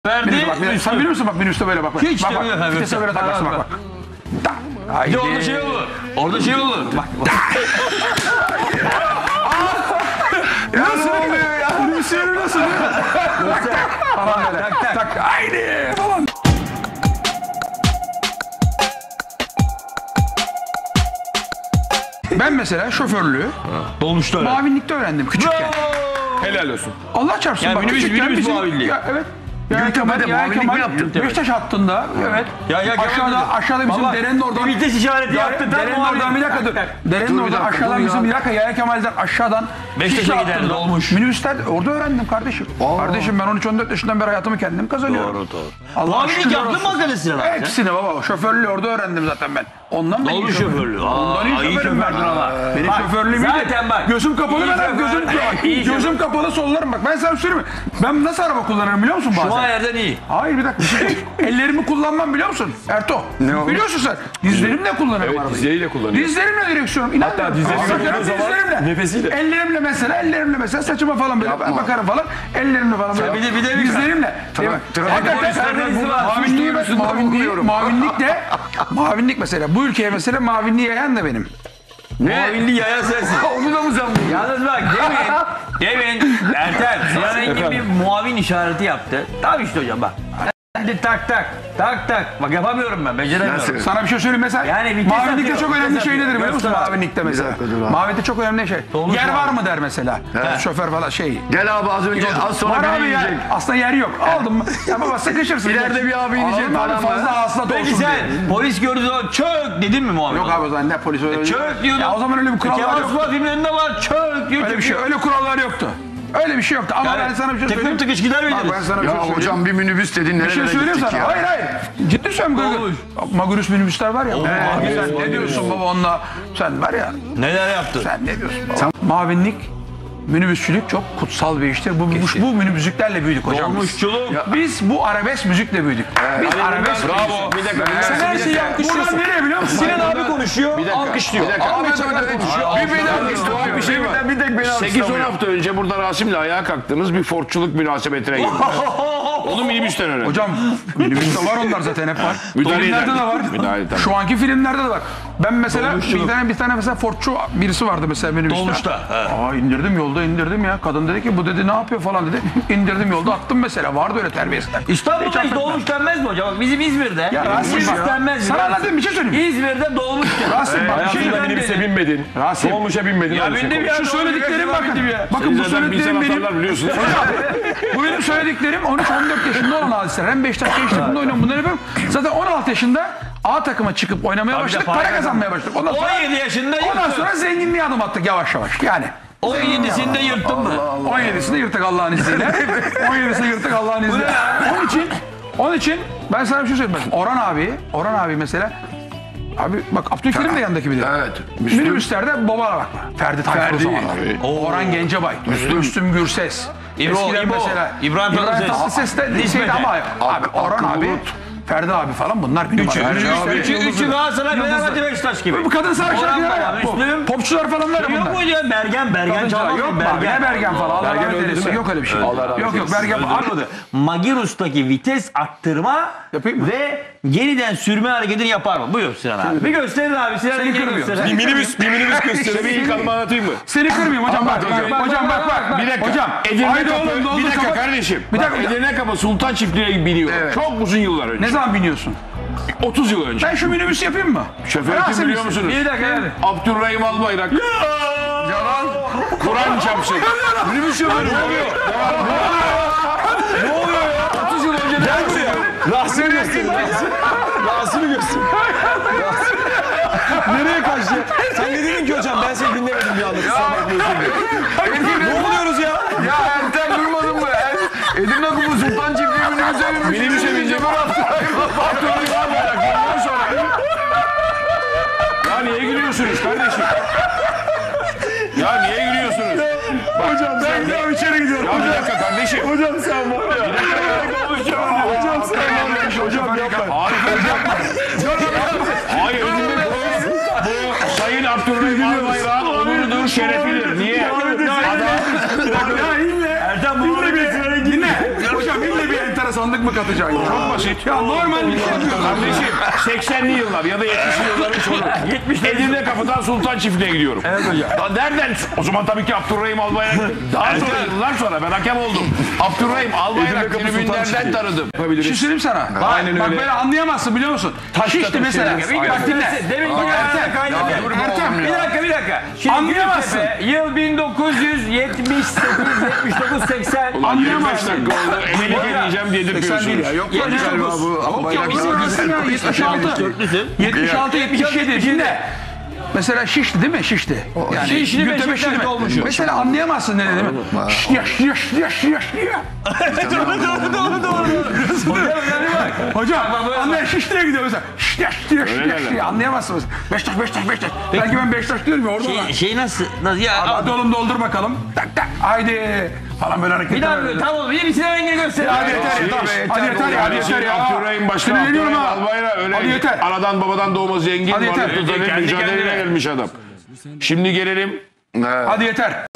Verdi. Sen biliyor musun bak minibüste böyle bak. Hiç bak, demiyor efendim. Vitese böyle takarsın bak. Bir de orada şey olur. Orada şey olur. Bak. Nasıl oluyor ya? Minibüsleri nasıl oluyor? Falan böyle. Tak. Haydi falan. Ben mesela şoförlüğü Dolmuşta öyle. mavinlikte öğrendim küçükken. Helal olsun. Allah çarpsın Yani bak. minibüs küçükken bizim- muavinliği. Ya, evet. Gültepe'de mavinlik mi yaptın? Beşiktaş hattında evet. Aşağıda bizim Baba, derenin oradan. vites işareti yaptı. Derenin oradan bir dakika dur. Derenin oradan aşağıdan bizim bir dakika Yaya Kemal'den aşağıdan. Beşiktaş'a Şişli gider, hattında dolmuş. Minibüsler orada öğrendim kardeşim. Kardeşim ben 13-14 yaşından beri hayatımı kendim kazanıyorum. Doğru. Allah Muavinlik şükürler yaptın olsun. mı hakikaten Sinan abi? Hepsini baba. Şoförlüğü orada öğrendim zaten ben. Ondan da iyi Dolmuş şoförlüğü. Ondan iyi iyi şoförüm şofördün ama. Benim Bak, şoförlüğüm iyiydi. zaten bak. Gözüm kapalı İyi ben şoför, gözüm kapalı sollarım bak. Ben sana söyleyeyim mi? Ben nasıl araba kullanırım biliyor musun bazen? Şu ayardan iyi. Hayır bir dakika. Ellerimi kullanmam biliyor musun? Erto. Ne olmuş? Biliyorsun sen. Dizlerimle kullanırım Evet, arabayı. dizleriyle kullanıyor. Dizlerimle direksiyonum. İnan Hatta bana. dizlerini Sakarım gördüğün zaman dizlerimle. nefesiyle. Ellerimle mesela saçıma falan böyle bakarım falan. Ellerimle falan böyle. Bir de dizlerimle. Mavinlik mesela. Bu ülkeye mesela mavinliği yayan da benim. Muavinliği yaya sensin. Onu da mı zannediyorsun? Yalnız bak demin Ertem Sinan Engin bir muavin işareti yaptı. Tamam işte hocam bak. Hadi tak. Bak yapamıyorum ben, beceremiyorum. Sana bir şey söyleyeyim mesela. Yani vites mavinlikte atıyor, çok önemli vites şey nedir atıyor. biliyor musun? Göster abi. Mavinlikte mesela. dakika, dur abi. Mavinlikte çok önemli şey. Dolmuş Yer mu var abi? mı der mesela. Şoför falan şey. Gel abi az önce az sonra Var biri abi ya. yiyecek. Aslında yer yok. Aldım mı? Ya baba sıkışırsın. İleride bir abi inecek Aldım abi, falan fazla hasılat Peki olsun sen diye. polis gördüğü zaman çök dedin mi muavin? Yok abi o zaman ne polis öyle. Çök diyordun. Ya o zaman öyle bir kurallar Kemal yok. Sunal filmlerinde var çök diyor. Öyle bir şey. Öyle kurallar yoktu. Öyle bir şey yoktu. Ama ben sana bir şey söyleyeyim. Tıkış gider Bak ben miydiniz? sana bir şey Ya söyleyeyim. hocam bir minibüs dedin Bir şey nerelere söyleyeyim gittik sana. ya. Hayır. Ciddi söylüyorum. Magurus minibüsler var ya. Sen ne diyorsun baba onunla? Sen var ya. Neler yaptı? Sen ne diyorsun baba? Mavinlik, minibüsçülük çok kutsal bir iştir. Bu minibüslerle büyüdük hocam. Dolmuşçuluk. Biz bu arabesk müzikle büyüdük. Biz arabesk. Bravo. Bir dakika. Sen her şeyi alkışlıyorsun. Buradan nereye biliyor musun? Sinan abi konuşuyor, alkışlıyor. Ahmet Hoca Bir şey var. bir tek beni 8-10 hafta önce burada Rasim'le ayağa kalktığımız bir forçuluk münasebetine girdik. Onu minibüsten öğrendim. Hocam minibüste var onlar zaten hep var. Müdahale Filmlerde eder. de var. Müdahale eder. Şu anki filmlerde de var. Ben mesela bir tane mesela Fordçu birisi vardı mesela minibüste. Dolmuşta. Aa indirdim yolda indirdim ya. Kadın dedi ki bu dedi ne yapıyor falan dedi. İndirdim yolda attım mesela. Vardı öyle terbiyesizler. İstanbul'da hiç dolmuş denmez mi hocam? Bak bizim İzmir'de. Ya Rasim dolmuş bak. denmez mi? Sana anladığım bir şey söyleyeyim. İzmir'de dolmuş denmez. Rasim bak bir şey Hayatında minibüse binmedin. Rasim. Dolmuşa binmedin. Ya öyle şey bindim konuş. ya. Şu söylediklerim bakın. Bakın Seni bu zaten bilsen söylediklerim benim. atarlar biliyorsunuz. Bu benim söylediklerim 13-14 yaşında olan hadiseler. Hem Beşiktaş genç takımda oynuyorum bunları yapıyorum. Zaten 16 yaşında A takıma çıkıp oynamaya başladık. Para kazanmaya başladık. Ondan sonra 17 yaşında Ondan yırttın. sonra zenginliğe adım attık yavaş yavaş yani. 17'sinde yırttın mı? 17'sinde yırttık Allah'ın izniyle. 17'sinde yırttık Allah'ın izniyle. Onun için ben sana bir şey söyleyeyim. Orhan abi mesela. Abi bak Abdülkerim de yanındaki bir de. Evet. Minibüslerde babalar bak. Ferdi Tayfur o zamanlar. Orhan Gencebay. Müslüm Gürses. Eskiden mesela İbrahim Tatlıses de şeydi ama abi Orhan abi. Ferdi abi falan bunlar bir numara. Üçü Galatasaray, Fenerbahçe, Beşiktaş gibi. Bu kadın sarışlar Orhan ya. Baba, Müslüm. Popçular falan var ya Yok bunlar. mu ya? Bergen çalmaz Yok mı? mu abi ne Bergen falan. Allah Bergen rahmet öldü eylesin. değil mi? Yok öyle bir şey. Yok Bergen. Abi Magirus'taki vites arttırma Yapayım mı? ve yeniden sürme hareketini yapar mı? Buyur Sinan abi. Bir gösterin abi. Sinan Seni Engin'i kırmıyor. gösterin. Bir minibüs göstereyim. Bir ilk anımı anlatayım mı? Seni kırmayayım hocam bak. Hocam bak. Bir dakika. Hocam. Edirne Haydi Kapı. oğlum, doldu Bir dakika kapat. kardeşim. Bir dakika. Edirne Kapı Sultan Çiftliği'ne biniyor. Çok uzun yıllar önce. Ne zaman biniyorsun? 30 yıl önce. Ben şu minibüs yapayım mı? Şoför Rasim kim biliyor misin? musunuz? Bir dakika abi. Abdurrahim Albayrak. Yalan. Kur'an çarpsın. Minibüs şoförü. Ne oluyor? Ne oluyor ya? 30 yıl önce gel buraya. Rasim'i göster. Rasim'i göster. Nereye kaçtı? Sen ne dedin ki hocam? Ben seni dinlemedim bir anda. Kusura bakmıyorsun diye. Ne oluyoruz ya? Ya Ertem duymadın mı? Edirne Kumu Sultan Çiftliği minibüse binmiş. Minibüse binecek. Abdurrahim Albayrak. Ondan sonra. Ya niye gülüyorsunuz kardeşim? Ya niye gülüyorsunuz? Hocam ben de içeri gidiyorum. Ya bir dakika kardeşim. Hocam sen var ya. Hocam sen var ya. Hocam yapma. Hayır. Bu Sayın Abdurrahim Albayrak'ın onurudur, şerefidir. Niye? Ya ille. Ertem bu arada Dinle. Hocam ille bir enteresanlık mı mı katacaksın ya? Çok basit. Ya normal bir şey yapıyorsun. Kardeşim 80'li yıllar ya da 70'li yılların sonu. 70'li Edirne Kapı'dan Sultan Çiftliği'ne gidiyorum. Evet hocam. Nereden? O zaman tabii ki Abdurrahim Albayrak. Daha sonra yıllar sonra ben hakem oldum. Abdurrahim Albayrak tribünlerden tanıdım. Bir şey söyleyeyim sana. Aynen Bak öyle. böyle anlayamazsın biliyor musun? Şişti mesela. Bak dinle. Demin ki Ertem, kaynadı. Ertem, Bir dakika. Şimdi Anlayamazsın. Gültepe, yıl 1978, 79, 80. 25 Anlayamazsın. dakika oldu. Emelik Hocam, edeceğim diye 80 değil ya. Yok lan galiba bu bayrak. Ya, 76, 77 dinle. Mesela şişti değil mi? Şişti. Yani Şişli Gültepe Beşiktaş'ta şişti mi? olmuşum. Mesela anlayamazsın ne dediğimi. Hocam anlayan Şişli'ye gidiyor mesela. Şişli anlayamazsın mesela. Beşiktaş. Belki ben Beşiktaş diyorum ya orada var. Şey nasıl ya? Hadi oğlum doldur bakalım. Tak tak. Haydi. Falan böyle hareketler. Bir daha böyle tamam bir Sinan Engin göster. Hadi yeter ya. Abdurrahim Başkan, Sinirleniyorum Abdurrahim ha. Albayrak Hadi öyle yeter. anadan babadan doğma zengin Hadi yeter. varlıklı tabii Kendi mücadeleye kendine. gelmiş adam. Şimdi gelelim Hadi yeter.